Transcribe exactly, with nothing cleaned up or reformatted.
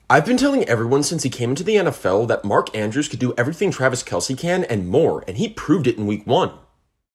I've been telling everyone since he came into the N F L that Mark Andrews could do everything Travis Kelce can and more, and he proved it in week one.